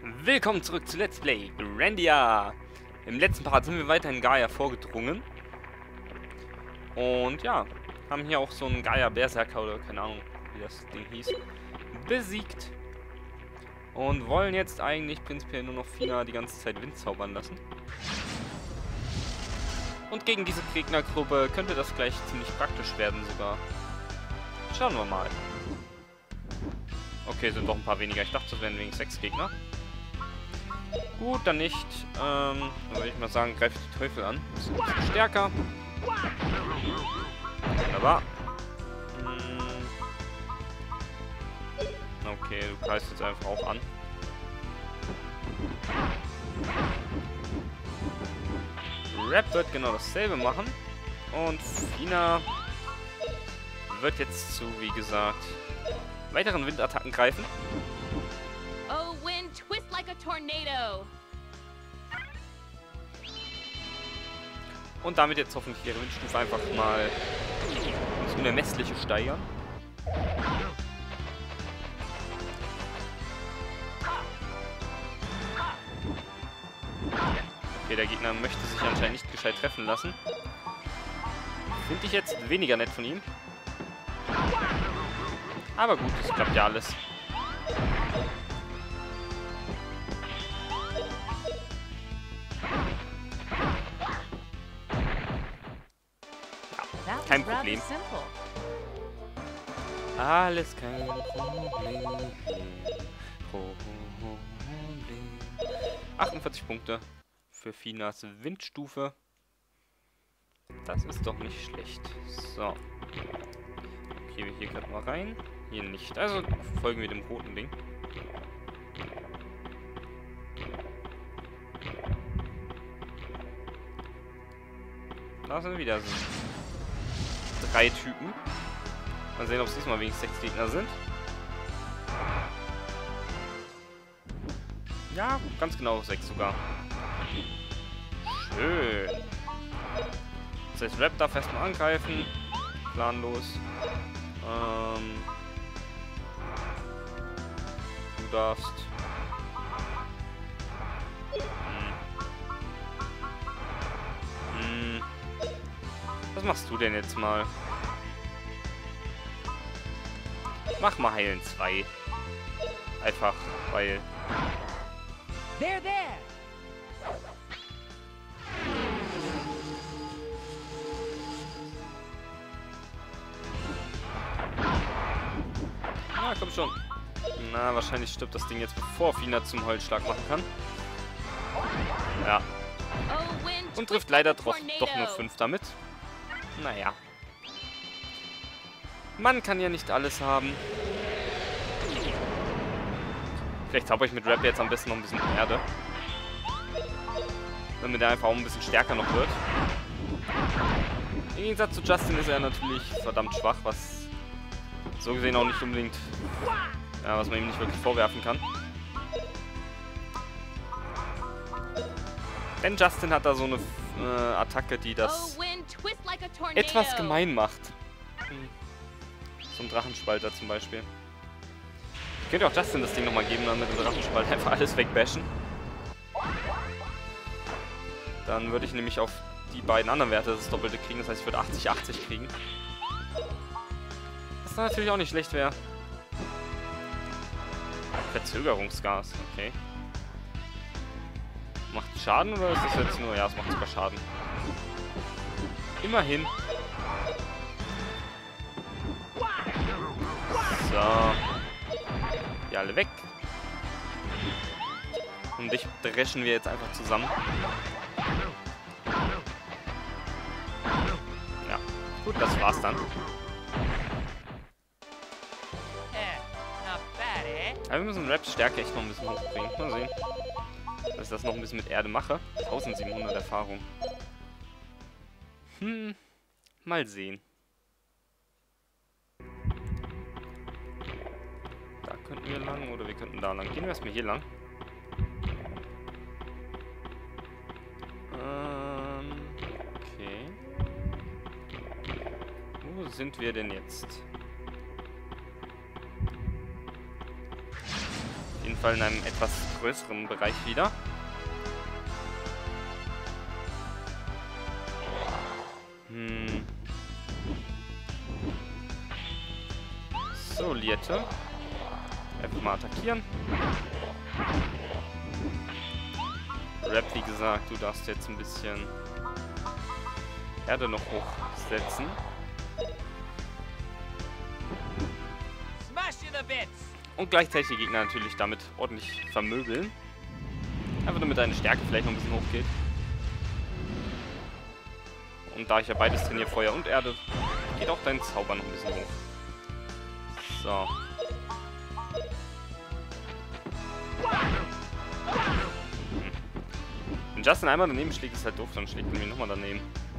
Willkommen zurück zu Let's Play Grandia. Im letzten Part sind wir weiter in Gaia vorgedrungen. Und ja, haben hier auch so einen Gaia-Berserker oder keine Ahnung, wie das Ding hieß, besiegt. Und wollen jetzt eigentlich prinzipiell nur noch Fina die ganze Zeit Wind zaubern lassen. Und gegen diese Gegnergruppe könnte das gleich ziemlich praktisch werden sogar. Schauen wir mal. Okay, sind doch ein paar weniger. Ich dachte, es wären wegen 6 Gegner. Gut, dann nicht. Dann würde ich mal sagen, greift die Teufel an. Ist ein bisschen stärker. Wunderbar. Okay, du greifst jetzt einfach auch an. Rap wird genau dasselbe machen. Und Fina wird jetzt zu, wie gesagt, weiteren Windattacken greifen. Oh, wind, twist like a tornado. Und damit jetzt hoffentlich ihre Windstufe einfach mal ins Unermessliche steigern. Okay, der Gegner möchte sich anscheinend nicht gescheit treffen lassen. Finde ich jetzt weniger nett von ihm. Aber gut, das klappt ja alles. Ja, kein Problem. Alles kein Problem. 48 Punkte für Finas Windstufe. Das ist doch nicht schlecht. So. Okay, hier können wir rein. Hier nicht. Also folgen wir dem roten Ding. Da sind wieder so 3 Typen. Mal sehen, ob es diesmal wenigstens 6 Gegner sind. Ja, ganz genau 6 sogar. Schön. Das heißt, Rap darf erstmal angreifen. Planlos. Du darfst. Was machst du denn jetzt mal? Mach mal Heilen 2. Einfach, weil... There, there. Ah, komm schon. Na, wahrscheinlich stirbt das Ding jetzt, bevor Fina zum Holzschlag machen kann. Ja. Und trifft leider doch nur 5 damit. Naja. Man kann ja nicht alles haben. Vielleicht zauber ich mit Rap jetzt am besten noch ein bisschen Erde. Damit er einfach auch ein bisschen stärker noch wird. Im Gegensatz zu Justin ist er natürlich verdammt schwach, was so gesehen auch nicht unbedingt, ja, was man ihm nicht wirklich vorwerfen kann. Denn Justin hat da so eine Attacke, die das etwas gemein macht. So ein Drachenspalter zum Beispiel. Ich könnte auch Justin das Ding nochmal geben, dann mit dem Drachenspalter einfach alles wegbashen. Dann würde ich nämlich auf die beiden anderen Werte das Doppelte kriegen, das heißt ich würde 80-80 kriegen. Was dann natürlich auch nicht schlecht wäre. Verzögerungsgas, okay. Macht Schaden oder ist das jetzt nur... Ja, es macht sogar Schaden. Immerhin. So. Die alle weg. Und dich dreschen wir jetzt einfach zusammen. Ja, gut, das war's dann. Aber wir müssen Raps Stärke echt noch ein bisschen hochbringen. Mal sehen, dass ich das noch ein bisschen mit Erde mache. 1700 Erfahrung. Mal sehen. Da könnten wir lang oder wir könnten da lang. Gehen wir erstmal hier lang. Okay. Wo sind wir denn jetzt? Fall in einem etwas größeren Bereich wieder. So, Liette. Einfach mal attackieren. Rap, wie gesagt, du darfst jetzt ein bisschen Erde noch hochsetzen. Und gleichzeitig die Gegner natürlich damit ordentlich vermöbeln. Einfach damit deine Stärke vielleicht noch ein bisschen hochgeht. Und da ich ja beides trainiere, Feuer und Erde, geht auch dein Zauber noch ein bisschen hoch. So. Wenn Justin einmal daneben schlägt, ist halt doof, dann schlägt er mir nochmal daneben.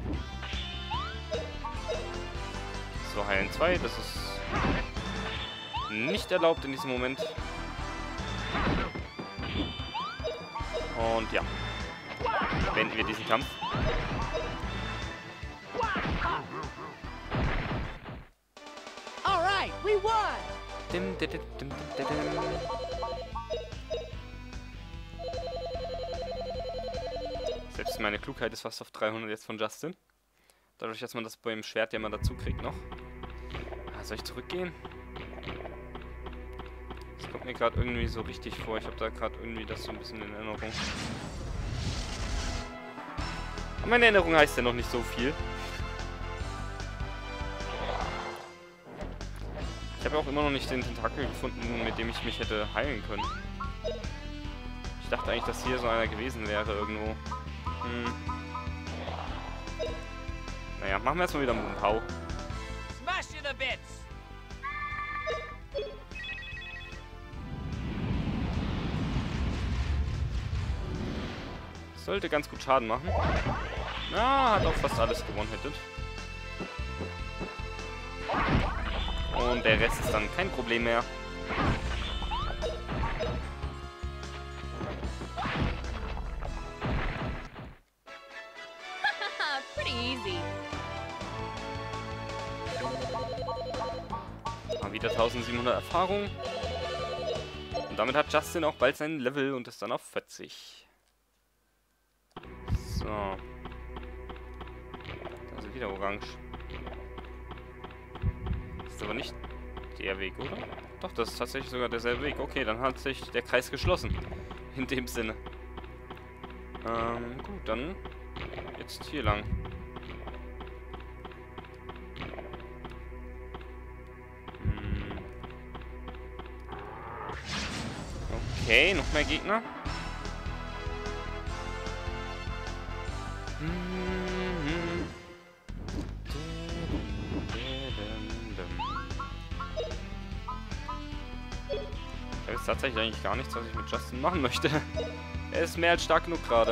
So, heilen 2, das ist nicht erlaubt in diesem Moment. Und ja. Beenden wir diesen Kampf. Alright, we won! Selbst meine Klugheit ist fast auf 300 jetzt von Justin. Dadurch, dass man das beim Schwert ja mal dazu kriegt noch. Soll ich zurückgehen? Das kommt mir gerade irgendwie so richtig vor. Ich habe da gerade irgendwie das so ein bisschen in Erinnerung. Aber meine Erinnerung heißt ja noch nicht so viel. Ich habe ja auch immer noch nicht den Tentakel gefunden, mit dem ich mich hätte heilen können. Ich dachte eigentlich, dass hier so einer gewesen wäre irgendwo. Naja, machen wir erstmal wieder Moonpow. Smash you to bits! Sollte ganz gut Schaden machen. Na, hat auch fast alles gewonnen-hittet. Und der Rest ist dann kein Problem mehr. Pretty easy. Mal wieder 1700 Erfahrung. Und damit hat Justin auch bald sein Level und ist dann auf 40. So. Da ist wieder orange. Ist aber nicht der Weg, oder? Doch, das ist tatsächlich sogar derselbe Weg. Okay, dann hat sich der Kreis geschlossen. In dem Sinne. Gut, dann jetzt hier lang. Okay, noch mehr Gegner. Ich habe jetzt tatsächlich eigentlich gar nichts, was ich mit Justin machen möchte. Er ist mehr als stark genug gerade.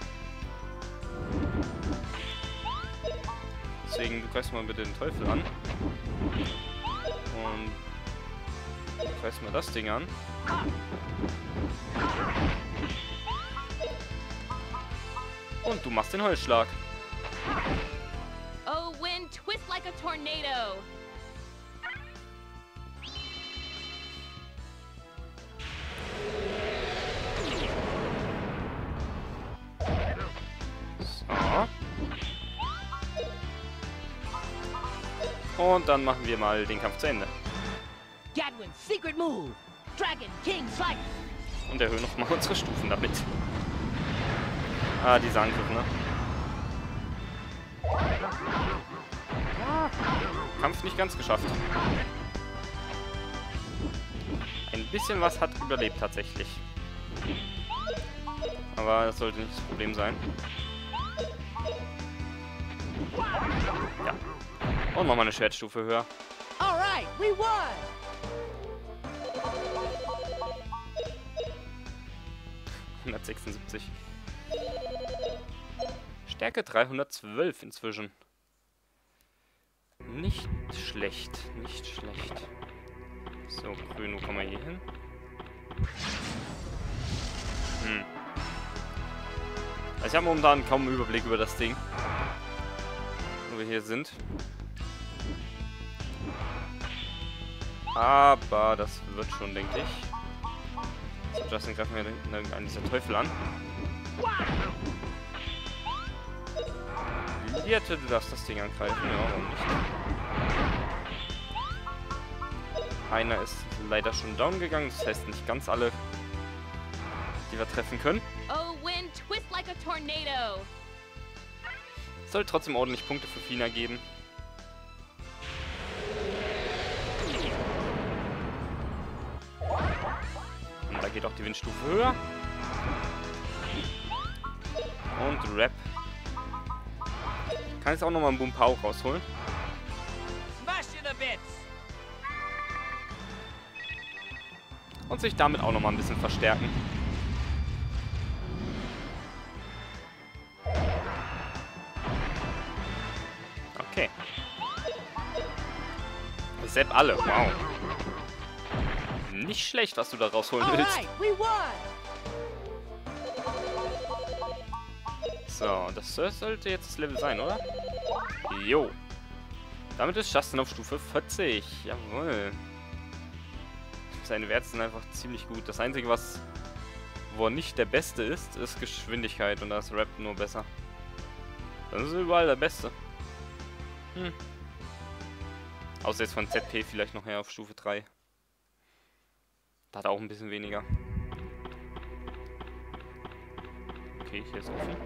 Deswegen, du greifst mal bitte den Teufel an. Und du greifst mal das Ding an. Und du machst den Holzschlag. Oh, wind, twist like a tornado. So. Und dann machen wir mal den Kampf zu Ende. Gadwin's secret move! Dragon King Slice! Und erhöhen nochmal unsere Stufen damit. Ah, dieser Angriff, ne? Kampf nicht ganz geschafft. Ein bisschen was hat überlebt tatsächlich. Aber das sollte nicht das Problem sein. Ja. Und nochmal eine Schwertstufe höher. Alright, we won! 176. Stärke 312 inzwischen. Nicht schlecht, nicht schlecht. So, grün, wo kommen wir hier hin? Also ich habe momentan kaum einen Überblick über das Ding, wo wir hier sind. Aber das wird schon, denke ich. So, Justin greift mir da hinten irgendeinen dieser Teufel an. Liette, du darfst das Ding angreifen. Ja, warum nicht? Einer ist leider schon down gegangen. Das heißt nicht ganz alle, die wir treffen können. Oh, wind, twist like a tornado. Soll trotzdem ordentlich Punkte für Fina geben. Und da geht auch die Windstufe höher. Und Rap. Kann jetzt auch nochmal einen Boom Pow rausholen. Smash it a bit. Und sich damit auch nochmal ein bisschen verstärken. Okay. Sepp alle, wow. Nicht schlecht, was du da rausholen willst. Alright, we won. So, das sollte jetzt das Level sein, oder? Jo. Damit ist Justin auf Stufe 40. Jawohl. Seine Werte sind einfach ziemlich gut. Das Einzige, wo er nicht der Beste ist, ist Geschwindigkeit. Und da ist Rap nur besser. Das ist überall der Beste. Außer jetzt von ZP vielleicht noch her auf Stufe 3. Da hat er auch ein bisschen weniger. Okay, hier ist offen.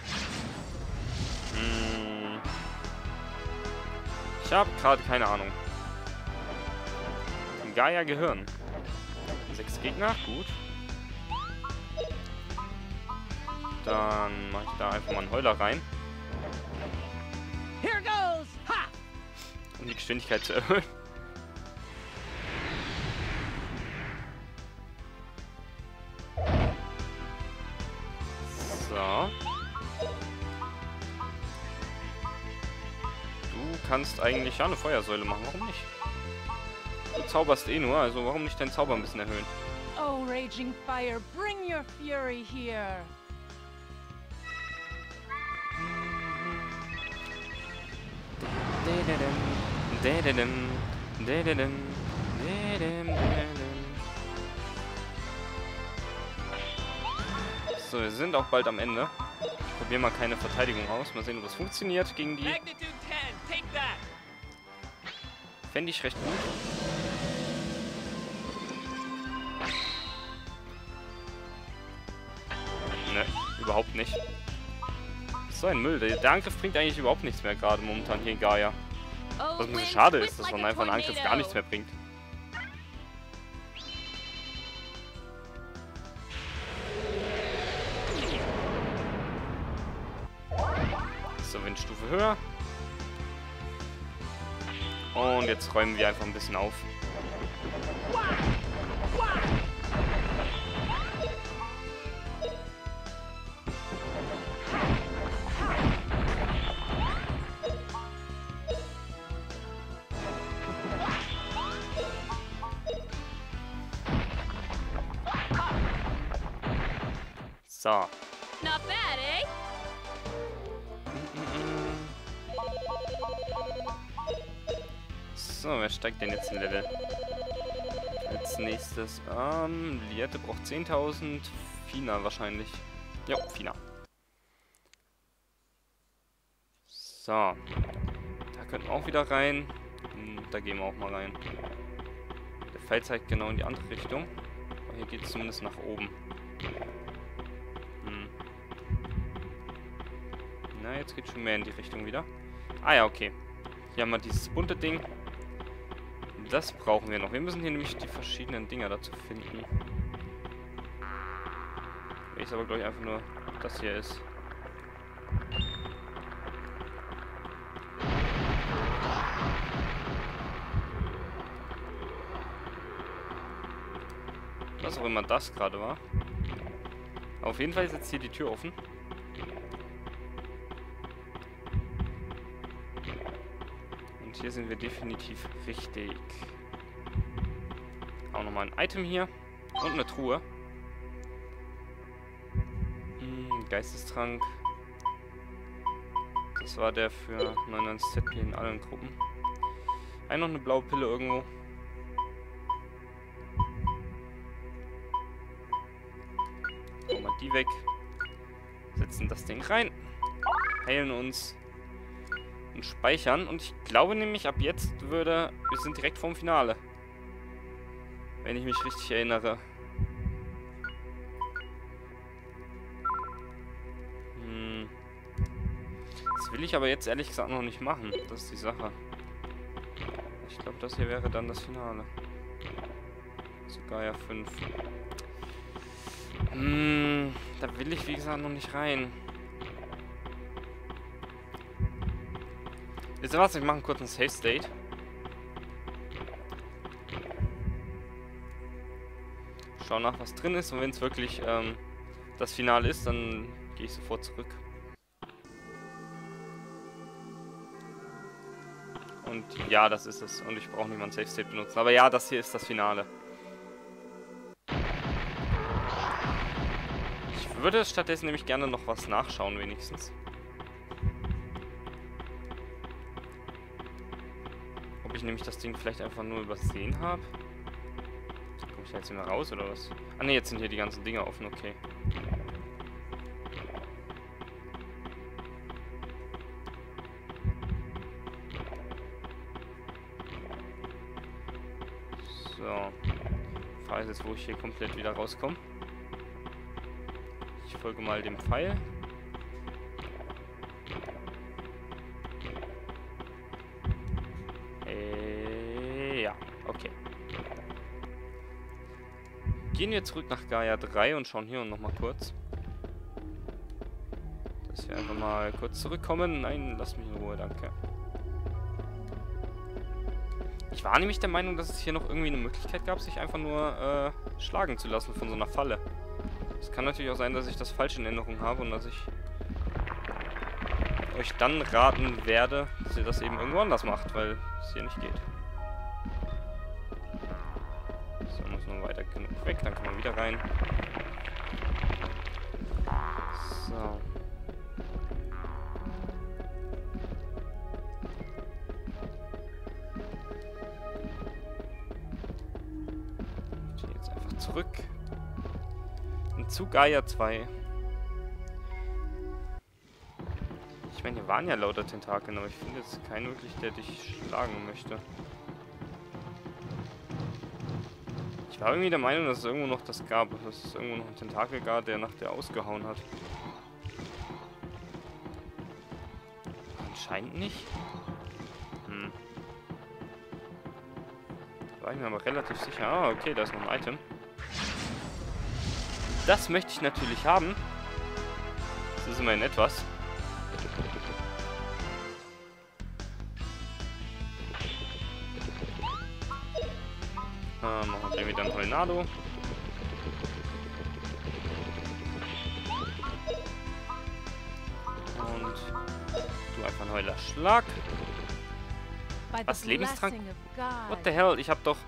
Ich habe gerade keine Ahnung. Gaia Gehirn. 6 Gegner, gut. Dann mache ich da einfach mal einen Heuler rein. Here goes. Ha! Um die Geschwindigkeit zu erhöhen. So. Du kannst eigentlich ja eine Feuersäule machen, warum nicht? Du zauberst eh nur, also warum nicht deinen Zauber ein bisschen erhöhen? Oh, raging fire, bring your fury here. So, wir sind auch bald am Ende. Ich probiere mal keine Verteidigung aus. Mal sehen, ob das funktioniert gegen die. Magnitude 10, take that. Fände ich recht gut. Ne, überhaupt nicht. So ein Müll. Der Angriff bringt eigentlich überhaupt nichts mehr gerade momentan hier in Gaia. Oh, Was ein bisschen wind, schade twist ist, dass like man a einfach einen Angriff gar tornado. nichts mehr bringt. So, Windstufe höher. Und jetzt räumen wir einfach ein bisschen auf. So. Not bad, eh? So, wer steigt denn jetzt ein Level? Als nächstes, Liette braucht 10.000. Fina wahrscheinlich. Ja, Fina. So. Da könnten wir auch wieder rein. Da gehen wir auch mal rein. Der Pfeil zeigt genau in die andere Richtung. Aber hier geht es zumindest nach oben. Na, jetzt geht schon mehr in die Richtung wieder. Ah ja, okay. Hier haben wir dieses bunte Ding. Das brauchen wir noch. Wir müssen hier nämlich die verschiedenen Dinger dazu finden. Welches aber, glaube ich, einfach nur das hier ist. Was auch immer das gerade war. Auf jeden Fall ist jetzt hier die Tür offen. Und hier sind wir definitiv richtig. Auch nochmal ein Item hier. Und eine Truhe. Geistestrank. Das war der für 99 ZP in allen Gruppen. Noch eine blaue Pille irgendwo. Die weg. Setzen das Ding rein. Heilen uns. Und speichern. Und ich glaube nämlich, ab jetzt wir sind direkt vorm Finale. Wenn ich mich richtig erinnere. Das will ich aber jetzt ehrlich gesagt noch nicht machen. Das ist die Sache. Ich glaube, das hier wäre dann das Finale. Sogar ja 5. Da will ich, wie gesagt, noch nicht rein. Wisst ihr was? Ich mache einen kurzen Save State. Schau nach, was drin ist. Und wenn es wirklich das Finale ist, dann gehe ich sofort zurück. Und ja, das ist es. Und ich brauche nicht mal ein Save State benutzen. Aber ja, das hier ist das Finale. Ich würde stattdessen nämlich gerne noch was nachschauen, wenigstens. Ob ich nämlich das Ding vielleicht einfach nur übersehen habe. Komme ich da jetzt immer raus, oder was? Ah ne, jetzt sind hier die ganzen Dinge offen, okay. So. Die Frage ist jetzt, wo ich hier komplett wieder rauskomme. Ich folge mal dem Pfeil. Ja, okay. Gehen wir zurück nach Gaia 3 und schauen hier nochmal kurz. Dass wir einfach mal kurz zurückkommen. Nein, lass mich in Ruhe, danke. Ich war nämlich der Meinung, dass es hier noch irgendwie eine Möglichkeit gab, sich einfach nur schlagen zu lassen von so einer Falle. Es kann natürlich auch sein, dass ich das falsch in Erinnerung habe und dass ich euch dann raten werde, dass ihr das eben irgendwo anders macht, weil es hier nicht geht. So, muss nur weiter genug weg, dann kann man wieder rein. So. Ich gehe jetzt einfach zurück. Und zu Gaia 2. Ich meine, hier waren ja lauter Tentakeln, aber ich finde jetzt keinen wirklich, der dich schlagen möchte. Ich war irgendwie der Meinung, dass es irgendwo noch das gab. Dass es irgendwo noch einen Tentakel gab, der nach der ausgehauen hat. Anscheinend nicht. Da war ich mir aber relativ sicher. Ah, okay, da ist noch ein Item. Das möchte ich natürlich haben. Das ist immerhin etwas. Machen wir wieder ein Tornado. Und du einfach ein Heulerschlag. Was? Lebenstrank? What the hell? Ich hab doch...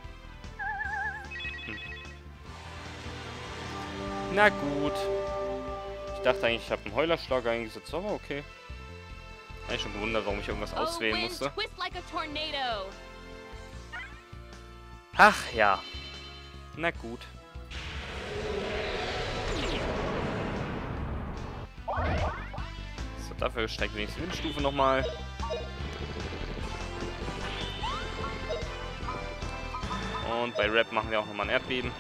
Na gut. Ich dachte eigentlich, ich habe einen Heulerschlag eingesetzt, aber okay. Ich habe schon gewundert, warum ich irgendwas auswählen musste. Ach ja. Na gut. So, dafür steigt wenigstens die Windstufe nochmal. Und bei Rap machen wir auch nochmal ein Erdbeben.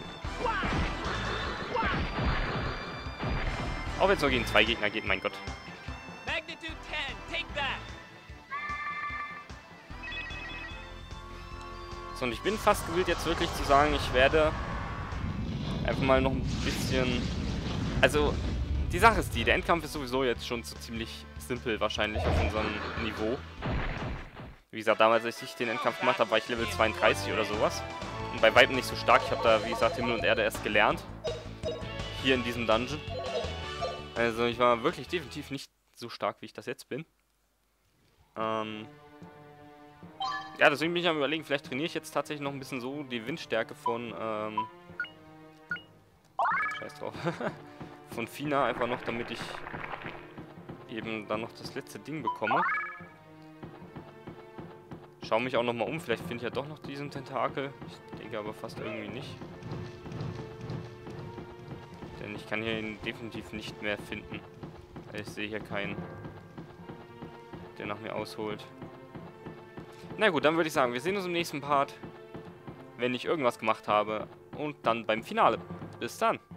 Auch wenn es nur gegen 2 Gegner geht, mein Gott. Magnitude 10, take that. So, und ich bin fast gewillt, jetzt wirklich zu sagen, ich werde einfach mal noch ein bisschen... Also, die Sache ist die, der Endkampf ist sowieso jetzt schon so ziemlich simpel wahrscheinlich auf unserem Niveau. Wie gesagt, damals, als ich den Endkampf gemacht habe, war ich Level 32 oder sowas. Und bei weitem nicht so stark. Ich habe da, wie gesagt, Himmel und Erde erst gelernt. Hier in diesem Dungeon. Also, ich war wirklich definitiv nicht so stark, wie ich das jetzt bin. Ja, deswegen bin ich am Überlegen, vielleicht trainiere ich jetzt tatsächlich noch ein bisschen so die Windstärke von, scheiß drauf, von Fina einfach noch, damit ich eben dann noch das letzte Ding bekomme. Schau mich auch nochmal um, vielleicht finde ich ja doch noch diesen Tentakel. Ich denke aber fast irgendwie nicht. Denn Ich kann hier ihn definitiv nicht mehr finden. Ich sehe hier keinen, der nach mir ausholt. Na gut, dann würde ich sagen, wir sehen uns im nächsten Part, wenn ich irgendwas gemacht habe. Und dann beim Finale. Bis dann.